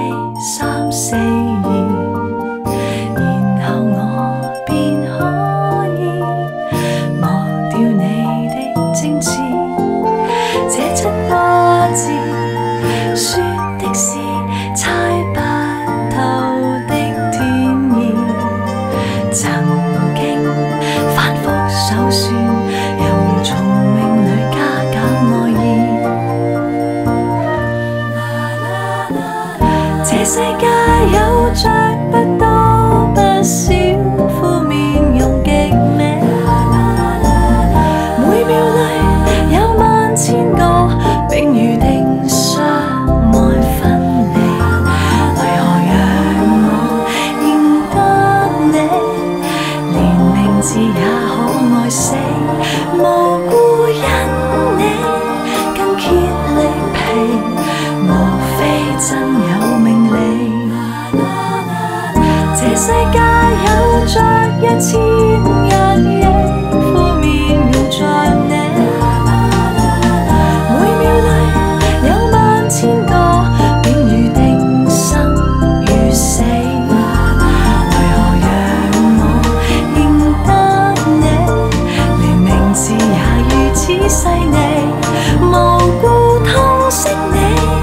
3、4、2，然後我便可以忘掉你的精緻。這7個字說的是猜不透的天意，曾經反覆搜算，又從命裏加減愛意。這世界有着不多不少負面用極美，每秒裏有1000個並預定相愛分離，為何讓我認得你，連名字也可愛死，無故因你更竭力疲，莫非真有命理？這世界有着1000億負面用着你，每秒裏有1000個便預定生與死，為何讓我認得你，連名字也如此細膩，無故痛惜你。